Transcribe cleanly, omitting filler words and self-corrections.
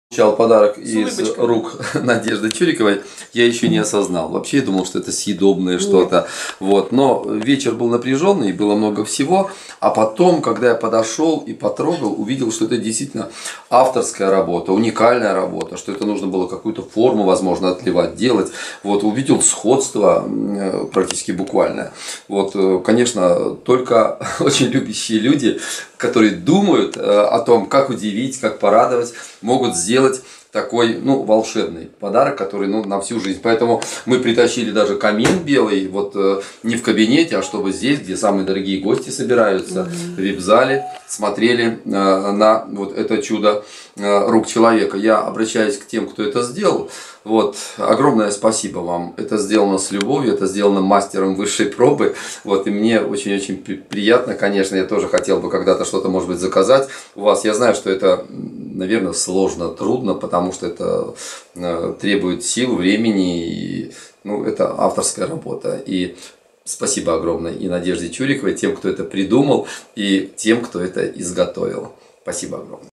Получал подарок из рук Надежды Чуриковой, я еще не осознал. Вообще я думал, что это съедобное что-то. Вот. Но вечер был напряженный, было много всего. А потом, когда я подошел и потрогал, увидел, что это действительно авторская работа, уникальная работа, что это нужно было какую-то форму, возможно, отливать, делать. Вот. Увидел сходство практически буквальное. Вот. Конечно, только очень любящие люди, которые думают о том, как удивить, как порадовать, могут сделать такой, волшебный подарок, который, на всю жизнь. Поэтому мы притащили даже камин белый, вот не в кабинете, а чтобы здесь, где самые дорогие гости собираются, в вип-зале, смотрели на вот это чудо рук человека. Я обращаюсь к тем, кто это сделал. Вот, огромное спасибо вам. Это сделано с любовью, это сделано мастером высшей пробы. Вот, и мне очень-очень приятно, конечно, я тоже хотел бы когда-то что-то, может быть, заказать у вас. Я знаю, что это, наверное, сложно, трудно, потому что это требует сил, времени, и, это авторская работа. И спасибо огромное и Надежде Чуриковой, тем, кто это придумал, и тем, кто это изготовил. Спасибо огромное.